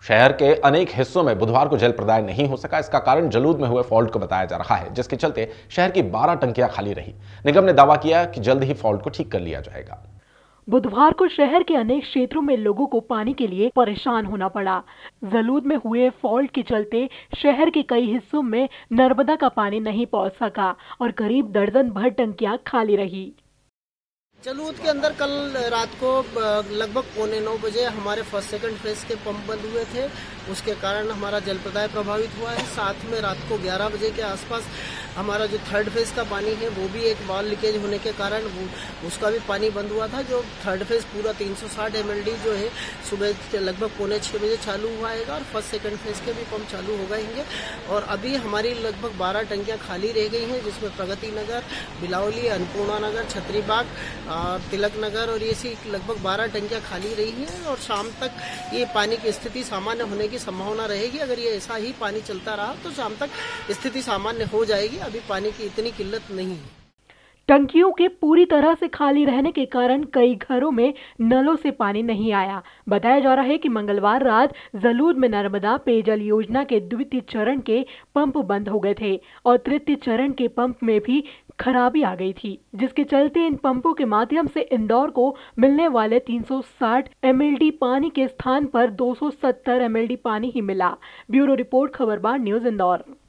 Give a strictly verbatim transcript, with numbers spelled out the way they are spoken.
शहर के अनेक हिस्सों में बुधवार को जल प्रदाय नहीं हो सका। इसका कारण जलूद में हुए फॉल्ट को बताया जा रहा है, जिसके चलते शहर की बारह टंकियां खाली रही। निगम ने दावा किया कि जल्द ही फॉल्ट को ठीक कर लिया जाएगा। बुधवार को शहर के अनेक क्षेत्रों में लोगों को पानी के लिए परेशान होना पड़ा। जलूद में हुए फॉल्ट के चलते शहर के कई हिस्सों में नर्मदा का पानी नहीं पहुंच सका और करीब दर्जन भर टंकियां खाली रही। जलूद के अंदर कल रात को लगभग पौने नौ बजे हमारे फर्स्ट सेकंड फेज के पंप बंद हुए थे। उसके कारण हमारा जल प्रदाय प्रभावित हुआ है। साथ में रात को ग्यारह बजे के आसपास हमारा जो थर्ड फेज का पानी है वो भी एक वॉल लीकेज होने के कारण वो उसका भी पानी बंद हुआ था। जो थर्ड फेज पूरा तीन सौ साठ एम एल डी जो है सुबह लगभग पौने छः बजे चालू हुआ है और फर्स्ट सेकंड फेज के भी पंप चालू हो गएंगे। और अभी हमारी लगभग बारह टंकियाँ खाली रह गई हैं, जिसमें प्रगति नगर, बिलावली, अन्नपूर्णा नगर, छतरीबाग, तिलक नगर और ये सी लगभग बारह टंकियां खाली रही हैं। और शाम तक ये पानी की स्थिति सामान्य होने की संभावना रहेगी। अगर ये ऐसा ही पानी चलता रहा तो शाम तक स्थिति सामान्य हो जाएगी। अभी पानी की इतनी किल्लत नहीं है। टंकियों के पूरी तरह से खाली रहने के कारण कई घरों में नलों से पानी नहीं आया। बताया जा रहा है कि मंगलवार रात जलूद में नर्मदा पेयजल योजना के द्वितीय चरण के पंप बंद हो गए थे और तृतीय चरण के पंप में भी खराबी आ गई थी, जिसके चलते इन पंपों के माध्यम से इंदौर को मिलने वाले तीन सौ साठ एम एल डी पानी के स्थान पर दो सौ सत्तर एम एल डी पानी ही मिला। Bureau report, Khabarbar news, Indore.